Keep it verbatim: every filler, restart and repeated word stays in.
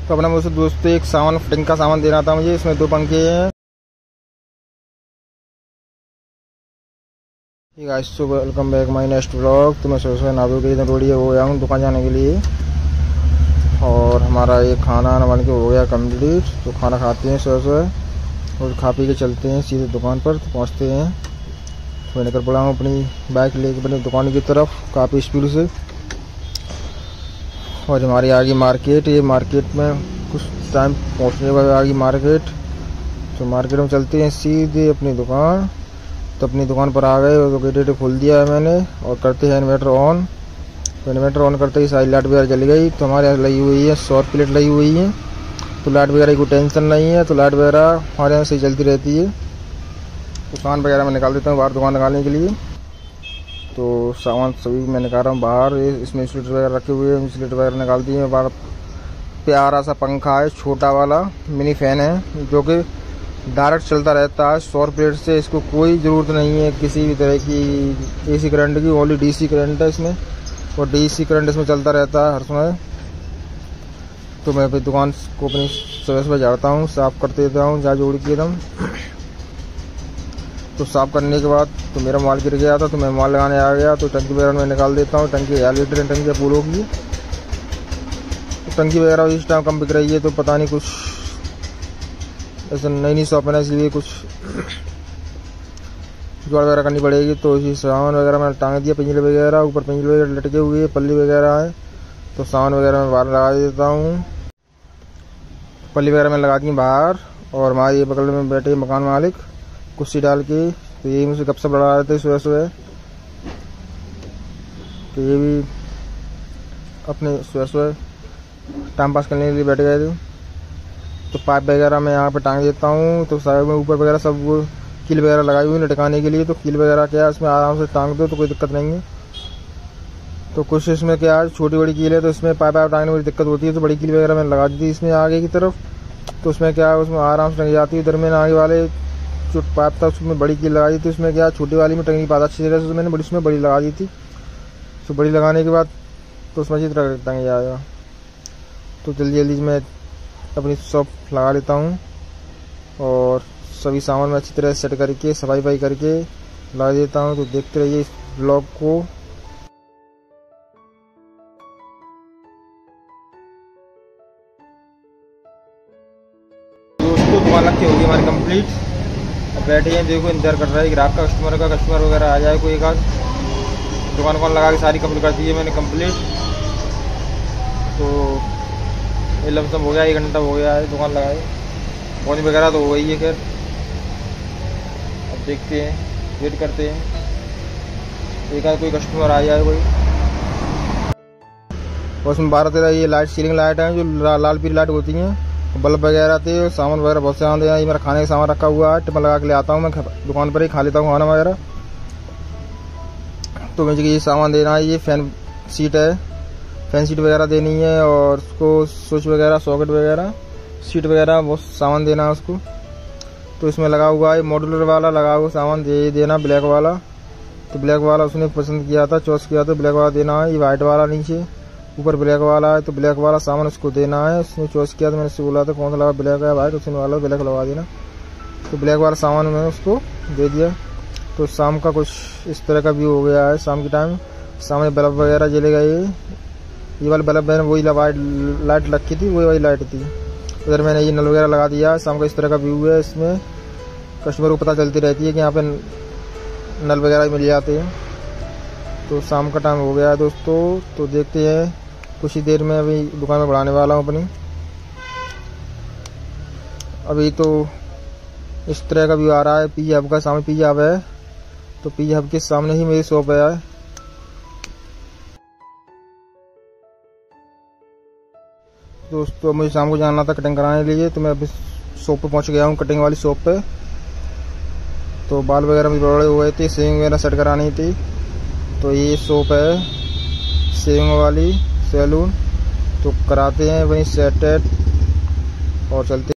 तो अपना मुझसे दोस्तों एक सामान फिटिंग का सामान देना था मुझे। इसमें दो पंखे हैं। Guys so welcome back my next vlog. तो मैं सोच रहा नादू के रोड़ी हो गया हूँ दुकान जाने के लिए, और हमारा ये खाना ना बन के हो गया कंप्लीट। तो खाना खाते हैं सुबह सुबह और खा पी के चलते हैं सीधे दुकान पर। तो पहुँचते हैं। तो मैं निकल पड़ा हूँ अपनी बाइक लेके अपनी दुकान की तरफ काफ़ी स्पीड से। और हमारी आगे मार्केट, ये मार्केट में कुछ टाइम पहुँचने के आगे मार्केट। तो मार्केट में चलते हैं सीधे अपनी दुकान। तो अपनी दुकान पर आ गए और गेट वेट खोल दिया है मैंने, और करते हैं इन्वर्टर ऑन। तो इन्वर्टर ऑन करते ही सारी लाइट वगैरह जल गई। तो हमारे यहाँ लगी हुई है सौर प्लेट लगी हुई है, तो लाइट वगैरह की कोई टेंशन नहीं है। तो लाइट वगैरह हमारे यहाँ से चलती रहती है। दुकान वगैरह मैं निकाल देता हूँ बाहर दुकान निकालने के लिए। तो सामान सभी मैं निकाल रहा हूँ बाहर। इसमें इंसुलेटर वगैरह रखे हुए हैं, इंसुलेटर वगैरह निकाल दिए हैं बाहर। प्यारा सा पंखा है, छोटा वाला मिनी फैन है, जो कि डायरेक्ट चलता रहता है सौर प्लेट से। इसको कोई ज़रूरत नहीं है किसी भी तरह की एसी करंट की, ओनली डीसी करंट है इसमें, और डीसी करंट इसमें चलता रहता है हर समय। तो मैं अपनी दुकान को अपनी सुबह सुबह झाड़ता हूँ, साफ़ करते देता हूँ जा जोड़ के एकदम। तो साफ़ करने के बाद तो मेरा माल गिर गया था, तो मैं माल लगाने आ गया। तो टंकी वगैरह में निकाल देता हूँ। टंकी हजार लीटर टंकी अपोलो की। तो टंकी वगैरह इस टाइम कम बिक रही है, तो पता नहीं कुछ ऐसे नई नई शॉप है ना, इसलिए कुछ जुगाड़ वगैरह करनी पड़ेगी। तो इसी सामान वगैरह मैंने टांग दिया, पिंजरे वगैरह ऊपर, पिंजरे वगैरह लटके हुए, पल्ली वगैरह है। तो सामान वगैरह मैं बाहर लगा देता हूँ। पल्ली वगैरह मैं लगा दी बाहर। और हमारे ये बगल में बैठे मकान मालिक कुर्सी डाल के, तो ये मुझसे गपशप लड़ा रहे थे सुबह सुबह। तो ये भी अपने सुबह सुबह टाइम पास करने के लिए बैठ गए थे। तो पाइप वगैरह मैं यहाँ पे टांग देता हूँ। तो साइड में ऊपर वगैरह सब वो कील वगैरह लगाई हुई लटकाने के लिए। तो कील वगैरह क्या है इसमें आराम से टांग दो तो कोई दिक्कत नहीं है। तो कुछ इसमें क्या है छोटी बड़ी कील है, तो इसमें पाइप वाइप टांगने में दिक्कत होती है। तो बड़ी कील वगैरह मैंने लगा दी थी इसमें आगे की तरफ। तो उसमें क्या है उसमें आराम से टंग जाती है। इधर मैंने आगे वाले जो पाइप था उसमें बड़ी कील लगा दी थी। उसमें क्या छोटी वाली में टंग नहीं पाता अच्छी तरह से, तो मैंने बड़ी उसमें बड़ी लगा दी थी। तो बड़ी लगाने के बाद तो उसमें अच्छी तरह टंग जाएगा। तो जल्दी जल्दी मैं अपनी शॉप लगा लेता हूँ, और सभी सामान में अच्छी तरह सेट करके सफाई वफाई करके लगा देता हूँ। तो देखते रहिए इस ब्लॉग को। दोस्तों दुकान रखी होगी हमारी कंप्लीट। अब बैठे हैं, देखो इंतजार कर रहा है ग्राहक का, कस्टमर का, कस्टमर वगैरह आ जाए कोई एक आध। दुकान वुकान लगा के सारी कंप्लीट कर दी है मैंने कंप्लीट। तो ये लमसम हो गया, एक घंटा हो गया है दुकान लगाए। पहुँच वगैरह तो हो गई है। खैर अब देखते हैं, वेट करते हैं एक आध कोई कस्टमर आ जाए कोई। और उसमें बारह तेरह ये लाइट सीलिंग लाइट हैं जो ला, लाल पीली लाइट होती हैं। बल्ब वगैरह थे, सामान वगैरह बहुत से आते हैं। ये मेरा खाने का सामान रखा हुआ है, टिफिन लगा के ले आता हूँ मैं दुकान पर ही खा लेता हूँ खाना वगैरह। तो मुझे ये सामान देना है। ये फैन सीट है, फैन सीट वगैरह देनी है, और उसको स्विच वगैरह, सॉकेट वगैरह, सीट वगैरह बहुत सामान देना है उसको। तो इसमें लगा हुआ है मॉड्यूलर वाला लगा हुआ सामान दे देना, ब्लैक वाला। तो ब्लैक वाला उसने पसंद किया था, चॉइस किया था, ब्लैक वाला देना है। ये वाइट वाला नीचे, ऊपर ब्लैक वाला है। तो ब्लैक वाला सामान उसको देना है। उसने चॉइस किया, तो मैंने उससे बोला था कौन सा लगा, ब्लैक है वाइट, उसने वाला ब्लैक लगा देना। तो ब्लैक वाला सामान मैंने उसको दे दिया। तो शाम का कुछ इस तरह का व्यू हो गया है। शाम के टाइम सामने बल्ब वगैरह जले गए। ये वाला बल्ब मैंने वही वाइट लाइट रखी थी, वही वाली लाइट थी। उधर मैंने ये नल वगैरह लगा दिया। शाम का इस तरह का व्यू है। इसमें कस्टमर को पता चलती रहती है कि यहाँ पे नल वगैरह मिल जाते हैं। तो शाम का टाइम हो गया है दोस्तों। तो देखते हैं कुछ ही देर में अभी दुकान में बढ़ाने वाला हूँ अपनी। अभी तो इस तरह का व्यू आ रहा है। पी हब का सामने पी हब है, तो पी हब के सामने ही मेरी शॉप है। दोस्तों मुझे शाम को जाना था कटिंग कराने के लिए, तो मैं अभी शॉप पे पहुंच गया हूं, कटिंग वाली शॉप पे। तो बाल वगैरह मुझे बड़े हुए थे, शेविंग वगैरह सेट करानी थी। तो ये शॉप है शेविंग वाली सैलून। तो कराते हैं वहीं सेट और चलते